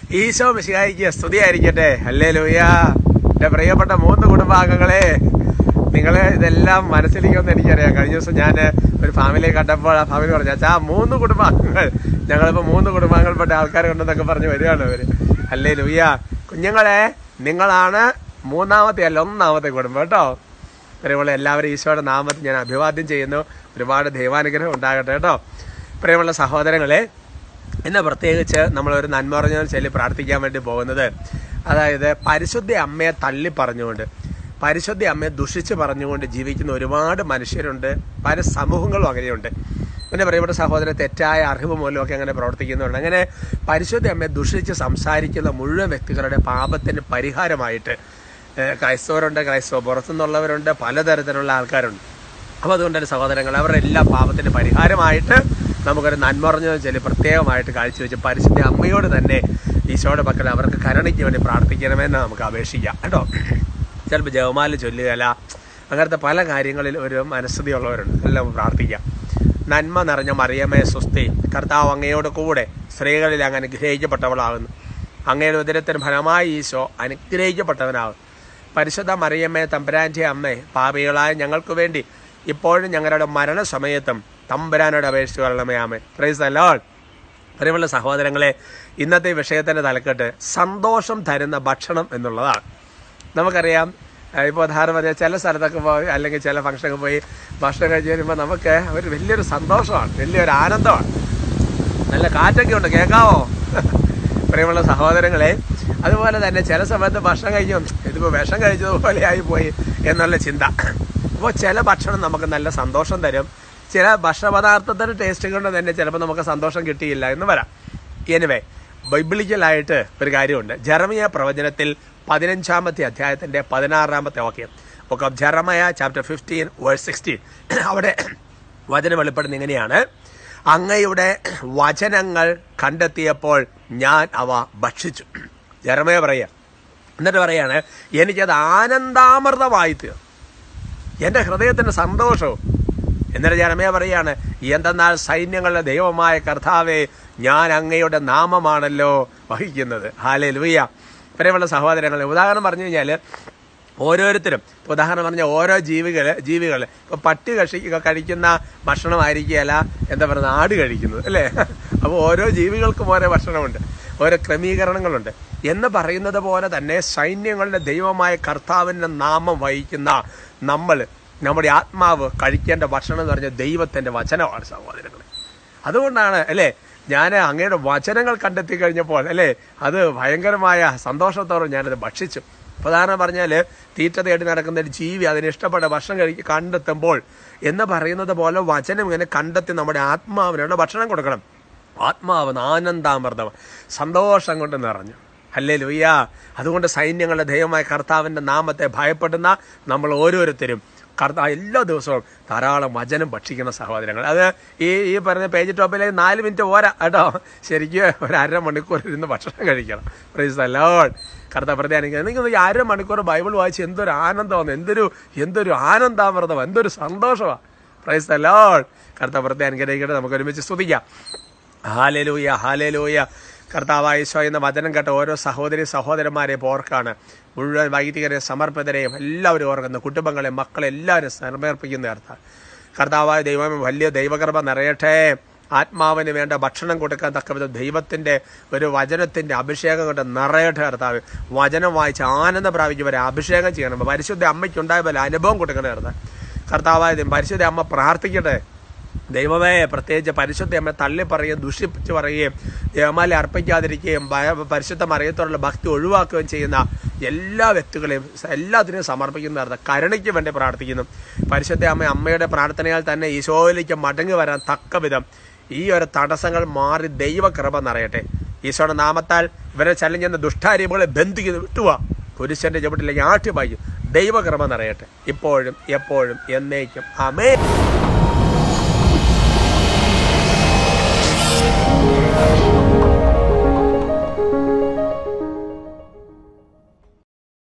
ഈശോ മിശിഹായിക്ക് സ്തുതിയായിരിക്കട്ടെ. ഹല്ലേലൂയ. എൻ്റെ പ്രിയപ്പെട്ട 3 കുടുംബാംഗങ്ങളെ, നിങ്ങൾ ഇതെല്ലാം മനസ്സിലിരിക്കുമെന്ന് എനിക്കറിയാം. കഴിഞ്ഞ ദിവസം ഞാൻ ഒരു ഫാമിലിയെ കണ്ടപ്പോൾ ആ ഫാമിലി പറഞ്ഞു, അച്ഛാ 3 കുടുംബാംഗങ്ങൾ, ഞങ്ങളിപ്പോൾ 3 കുടുംബാംഗങ്ങൾപ്പെട്ട ആൾക്കാരുണ്ടെന്നൊക്കെ പറഞ്ഞ് വരികയാണ് അവർ. ഹല്ലേലൂയ. കുഞ്ഞുങ്ങളെ, നിങ്ങളാണ് 3ാമത്തെ അല്ല 1ാമത്തെ കുടുംബം കേട്ടോ. പ്രിയമുള്ള എല്ലാവരും ഈശോയുടെ നാമത്തിൽ ഞാൻ അഭിവാദ്യം ചെയ്യുന്നു. ഒരുപാട് ദൈവാനുഗ്രഹം ഉണ്ടാകട്ടെ കേട്ടോ. പ്രിയമുള്ള സഹോദരങ്ങളെ, ഇന്ന് പ്രത്യേകിച്ച് നമ്മളൊരു നന്മ പറഞ്ഞ ചൊല്ലി പ്രാർത്ഥിക്കാൻ വേണ്ടി പോകുന്നത്, അതായത് പരിശുദ്ധ അമ്മയെ തള്ളി പറഞ്ഞുകൊണ്ട്, പരിശുദ്ധ അമ്മയെ ദുഷിച്ച് പറഞ്ഞുകൊണ്ട് ജീവിക്കുന്ന ഒരുപാട് മനുഷ്യരുണ്ട്. പല സമൂഹങ്ങളും അങ്ങനെയുണ്ട്. പിന്നെ പ്രിയപ്പെട്ട സഹോദരൻ, തെറ്റായ അറിവ് മൂലമൊക്കെ അങ്ങനെ പ്രവർത്തിക്കുന്നുണ്ട്. അങ്ങനെ പരിശുദ്ധ അമ്മയെ ദുഷിച്ച് സംസാരിക്കുന്ന മുഴുവൻ വ്യക്തികളുടെ പാപത്തിന് പരിഹാരമായിട്ട് ക്രൈസ്തവരുണ്ട്, ക്രൈസ്തവ പുറത്തുനിന്നുള്ളവരുണ്ട്, പലതരത്തിലുള്ള ആൾക്കാരുണ്ട്. അപ്പോൾ അതുകൊണ്ട് തന്നെ സഹോദരങ്ങൾ, അവരുടെ എല്ലാ പാപത്തിന് പരിഹാരമായിട്ട് നമുക്കൊരു നന്മ പറഞ്ഞു ചൊല്ലി പ്രത്യേകമായിട്ട് കാഴ്ചവെച്ച് പരിശുദ്ധ അമ്മയോട് തന്നെ ഈശോയുടെ പക്കൽ അവർക്ക് കരുണയ്ക്ക് വേണ്ടി പ്രാർത്ഥിക്കണമെന്ന് നമുക്ക് അപേക്ഷിക്കാം കേട്ടോ. ചിലപ്പോൾ ജപമാല ചൊല്ലുകയല്ല, അങ്ങനത്തെ പല കാര്യങ്ങളിൽ ഒരു മനസ്ഥിതിയുള്ളവരുണ്ട്. എല്ലാം പ്രാർത്ഥിക്കാം. നന്മ നിറഞ്ഞ മറിയമേ സ്വസ്തി, കർത്താവ് അങ്ങയോട് കൂടെ സ്ത്രീകളിൽ അങ്ങ് അനുഗ്രഹിക്കപ്പെട്ടവളാകുന്നു. അങ്ങയുടെ ഉദരത്തിന് ഫലമായി ഈശോ അനുഗ്രഹിക്കപ്പെട്ടവനാകും. പരിശുദ്ധ മറിയമ്മേ തമ്പുരാൻ്റെ അമ്മേ, പാപികളായ ഞങ്ങൾക്ക് വേണ്ടി ഇപ്പോഴും ഞങ്ങളുടെ മരണസമയത്തും തമ്പുരാനോട് അപേക്ഷിച്ച് കൊള്ളണമേ. ആമേൻ. Praise the Lord. പ്രിയമുള്ള സഹോദരങ്ങളെ, ഇന്നത്തെ വിഷയത്തിൻ്റെ തലക്കെട്ട് സന്തോഷം തരുന്ന ഭക്ഷണം എന്നുള്ളതാണ്. നമുക്കറിയാം, ഇപ്പോൾ ഉദാഹരണം പറഞ്ഞാൽ ചില സ്ഥലത്തൊക്കെ പോയി അല്ലെങ്കിൽ ചില ഫംഗ്ഷനൊക്കെ പോയി ഭക്ഷണം കഴിച്ച് വരുമ്പോൾ നമുക്ക് ഒരു വലിയൊരു സന്തോഷമാണ്, വലിയൊരു ആനന്ദമാണ്. നല്ല കാറ്റൊക്കെ ഉണ്ട്, കേൾക്കാവോ പ്രിയമുള്ള സഹോദരങ്ങളെ? അതുപോലെ തന്നെ ചില സമയത്ത് ഭക്ഷണം കഴിക്കും, ഇതിപ്പോൾ വിഷം കഴിച്ചതുപോലെ ആയിപ്പോയി എന്നുള്ള ചിന്ത. അപ്പോൾ ചില ഭക്ഷണം നമുക്ക് നല്ല സന്തോഷം തരും, ചില ഭക്ഷണപദാർത്ഥത്തിൻ്റെ ടേസ്റ്റ് കൊണ്ട് തന്നെ ചിലപ്പോൾ നമുക്ക് സന്തോഷം കിട്ടിയില്ല എന്ന് വരാം. എനിവേ, ബൈബിളിക്കലായിട്ട് ഒരു കാര്യമുണ്ട്. ജെറമിയ പ്രവചനത്തിൽ 15ാമത്തെ അധ്യായത്തിൻ്റെ 16ാമത്തെ വാക്യം, book of Jeremiah chapter 15 verse 16, അവിടെ വചനം വെളിപ്പെടുന്ന ഇങ്ങനെയാണ്: അങ്ങയുടെ വചനങ്ങൾ കണ്ടെത്തിയപ്പോൾ ഞാൻ അവ ഭക്ഷിച്ചു. ജെറമിയ പറയുക, എന്നിട്ട് പറയാണ്, എനിക്കത് ആനന്ദാമൃതമായി തീർന്നു, എൻ്റെ ഹൃദയത്തിന് സന്തോഷവും. എന്നിട്ട് ജെറമിയ പറയാണ്, എന്തെന്നാൽ സൈന്യങ്ങളുടെ ദൈവമായ കർത്താവേ, ഞാൻ അങ്ങയുടെ നാമമാണല്ലോ വഹിക്കുന്നത്. ഹല്ലേലൂയ. പ്രിയമുള്ള സഹോദരങ്ങളെ, ഉദാഹരണം പറഞ്ഞു കഴിഞ്ഞാൽ ഓരോരുത്തരും, ഉദാഹരണം പറഞ്ഞാൽ ഓരോ ജീവികൾ ഇപ്പോൾ പട്ടി കഴിക്കുന്ന ഭക്ഷണമായിരിക്കുകയല്ല എന്താ പറയുന്നത്, ആട് കഴിക്കുന്നത് അല്ലേ? അപ്പോൾ ഓരോ ജീവികൾക്കും ഓരോ ഭക്ഷണമുണ്ട്, ഓരോ ക്രമീകരണങ്ങളുണ്ട്. എന്ന് പറയുന്നത് പോലെ തന്നെ സൈന്യങ്ങളുടെ ദൈവമായ കർത്താവിൻ്റെ നാമം വഹിക്കുന്ന നമ്മുടെ ആത്മാവ് കഴിക്കേണ്ട ഭക്ഷണം എന്ന് പറഞ്ഞാൽ ദൈവത്തിൻ്റെ വചനമാണ് സഹോദരങ്ങളെ. അതുകൊണ്ടാണ് അല്ലേ ഞാൻ അങ്ങയുടെ വചനങ്ങൾ കണ്ടെത്തി കഴിഞ്ഞപ്പോൾ അല്ലേ അത് ഭയങ്കരമായ സന്തോഷത്തോടെ ഞാനത് ഭക്ഷിച്ചു. പ്രധാനം പറഞ്ഞാൽ തീറ്റ തേടി നടക്കുന്ന ഒരു ജീവി അതിന് ഇഷ്ടപ്പെട്ട ഭക്ഷണം കണ്ടെത്തുമ്പോൾ എന്ന് പറയുന്നത് പോലെ വചനം ഇങ്ങനെ കണ്ടെത്തി നമ്മുടെ ആത്മാവിനുള്ള ഭക്ഷണം കൊടുക്കണം. ആത്മാവ് ആനന്ദാമൃതം സന്തോഷം കൊണ്ട് നിറഞ്ഞു. ഹല്ലേലൂയ. അതുകൊണ്ട് സൈന്യങ്ങളുടെ ദൈവമായ കർത്താവിൻ്റെ നാമത്തെ ഭയപ്പെടുന്ന നമ്മൾ ഓരോരുത്തരും എല്ലാ ദിവസവും ധാരാളം വചനം ഭക്ഷിക്കുന്ന സഹോദരങ്ങൾ. അത് ഈ പറഞ്ഞ പേജ് ടോപ്പിലേക്ക് 4 മിനിറ്റ് പോരാ കേട്ടോ, ശരിക്കും ഒരു 1/2 മണിക്കൂർ ഇരുന്ന് ഭക്ഷണം കഴിക്കണം. Praise the Lord. കർത്താവ് പ്രതിയാണെങ്കിൽ നിങ്ങൾ 1/2 മണിക്കൂർ ബൈബിൾ വായിച്ച് എന്തൊരു ആനന്ദമാണ്, എന്തൊരു ആനന്ദാമൃതമാണ്, എന്തൊരു സന്തോഷമാണ്. Praise the Lord. കർത്താവ് പ്രതിയാനുഗ്രഹിക്കട്ടെ. നമുക്ക് ഒരുമിച്ച് സ്തുതിക്കാം. ഹല്ലേലൂയ, ഹല്ലേലൂയ. കർത്താവായ ഈശോ എന്ന വചനം കേട്ട ഓരോ സഹോദരന്മാരെ ഓർക്കാണ്, മുഴുവൻ വൈദികരെ സമർപ്പിതരെയും എല്ലാവരും ഓർക്കുന്ന, കുടുംബങ്ങളെ മക്കളെ എല്ലാവരും സമർപ്പിക്കുന്ന കർത്താവായ ദൈവം വലിയ ദൈവകൃപ നിറയട്ടെ. ആത്മാവിന് വേണ്ട ഭക്ഷണം കൊടുക്കാൻ തക്കവിധം ദൈവത്തിൻ്റെ ഒരു വചനത്തിൻ്റെ അഭിഷേകം കൊണ്ട് നിറയട്ടെ. കർത്താവ് വചനം വായിച്ച് ആനന്ദം പ്രാപിക്കുന്നവരെ അഭിഷേകം ചെയ്യണം. പരിശുദ്ധ അമ്മയ്ക്കുണ്ടായ പോലെ അനുഭവം കൊടുക്കണം. കർത്താവായ പരിശുദ്ധ അമ്മ പ്രാർത്ഥിക്കട്ടെ. ദൈവമേ, പ്രത്യേകിച്ച് പരിശുദ്ധ അമ്മയെ തള്ളി പറയുകയും ദുഷിപ്പിച്ച് പറയുകയും ജപമാല അർപ്പിക്കാതിരിക്കുകയും പരിശുദ്ധ മറിയത്തോടുള്ള ഭക്തി ഒഴിവാക്കുകയും ചെയ്യുന്ന എല്ലാ വ്യക്തികളെയും എല്ലാത്തിനെയും സമർപ്പിക്കുന്ന കരുണയ്ക്ക് വേണ്ടി പ്രാർത്ഥിക്കുന്നു. പരിശുദ്ധ അമ്മയുടെ പ്രാർത്ഥനയാൽ തന്നെ ഈശോയിലേക്ക് മടങ്ങി വരാൻ തക്ക വിധം ഈ ഒരു തടസ്സങ്ങൾ മാറി ദൈവകൃപ നിറയട്ടെ. ഈശോയുടെ നാമത്താൽ ഇവരെ ചലഞ്ഞെന്ന ദുഷ്ടാരീപങ്ങളെ ബന്ധിക്കുന്നു, വിട്ടുക പുരുഷന്റെ ചുവട്ടിലേക്ക് ആട്ടി പായിക്കും. ദൈവകൃപ നിറയട്ടെ ഇപ്പോഴും എപ്പോഴും എന്നേക്കും. ആമേൻ.